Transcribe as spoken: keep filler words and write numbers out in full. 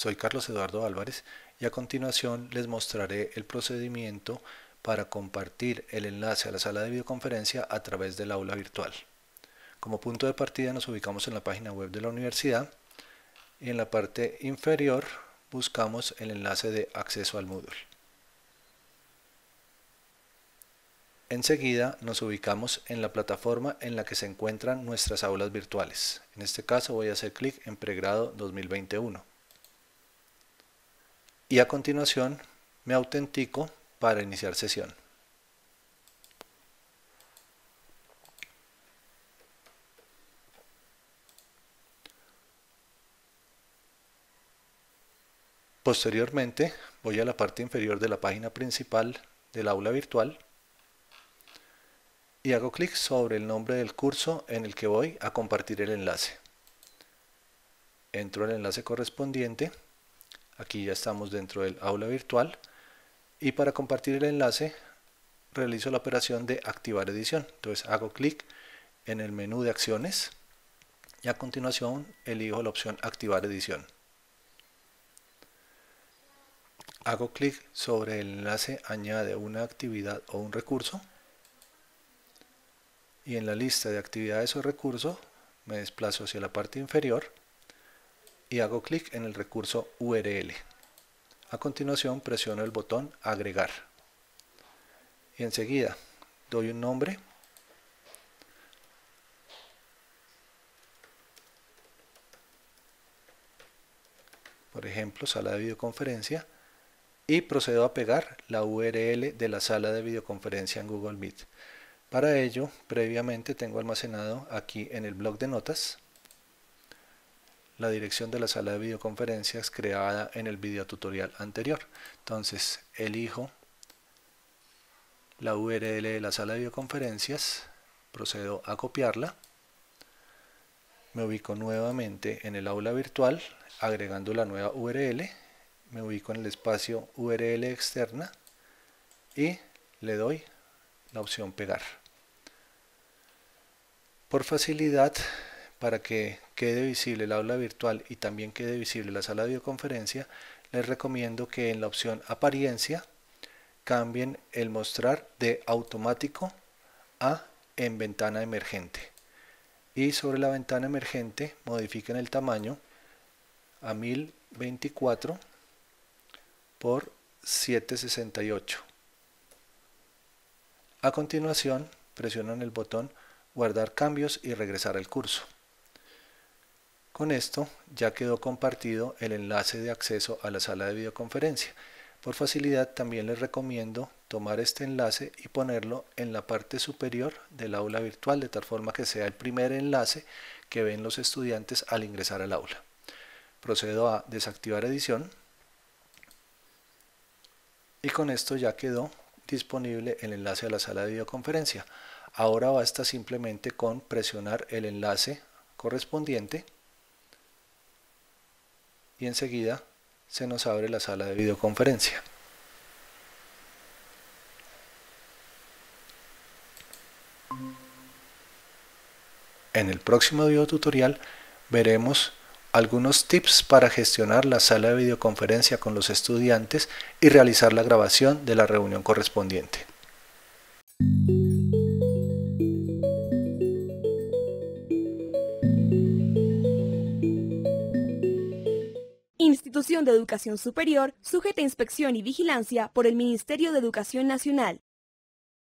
soy Carlos Eduardo Álvarez y a continuación les mostraré el procedimiento para compartir el enlace a la sala de videoconferencia a través del aula virtual. Como punto de partida nos ubicamos en la página web de la universidad y en la parte inferior buscamos el enlace de acceso al Moodle. Enseguida nos ubicamos en la plataforma en la que se encuentran nuestras aulas virtuales. En este caso voy a hacer clic en Pregrado dos mil veintiuno. Y a continuación me autentico para iniciar sesión. Posteriormente voy a la parte inferior de la página principal del aula virtual y hago clic sobre el nombre del curso en el que voy a compartir el enlace. Entro al enlace correspondiente, aquí ya estamos dentro del aula virtual y para compartir el enlace realizo la operación de activar edición. Entonces hago clic en el menú de acciones y a continuación elijo la opción activar edición. Hago clic sobre el enlace añade una actividad o un recurso y en la lista de actividades o recursos me desplazo hacia la parte inferior y hago clic en el recurso U R L. A continuación presiono el botón agregar y enseguida doy un nombre por ejemplo sala de videoconferencia y procedo a pegar la U R L de la sala de videoconferencia en Google Meet. Para ello, previamente tengo almacenado aquí en el bloc de notas la dirección de la sala de videoconferencias creada en el video tutorial anterior. Entonces, elijo la U R L de la sala de videoconferencias, procedo a copiarla, me ubico nuevamente en el aula virtual agregando la nueva U R L, me ubico en el espacio U R L externa y le doy la opción pegar. Por facilidad, para que quede visible el aula virtual y también quede visible la sala de videoconferencia, les recomiendo que en la opción apariencia cambien el mostrar de automático a en ventana emergente. Y sobre la ventana emergente modifiquen el tamaño a mil veinticuatro por setecientos sesenta y ocho. A continuación presionan el botón guardar cambios y regresar al curso. Con esto ya quedó compartido el enlace de acceso a la sala de videoconferencia. Por facilidad también les recomiendo tomar este enlace y ponerlo en la parte superior del aula virtual de tal forma que sea el primer enlace que ven los estudiantes al ingresar al aula. Procedo a desactivar edición y con esto ya quedó disponible el enlace a la sala de videoconferencia. Ahora basta simplemente con presionar el enlace correspondiente y enseguida se nos abre la sala de videoconferencia. En el próximo video tutorial veremos algunos tips para gestionar la sala de videoconferencia con los estudiantes y realizar la grabación de la reunión correspondiente. Institución de Educación Superior sujeta a inspección y vigilancia por el Ministerio de Educación Nacional.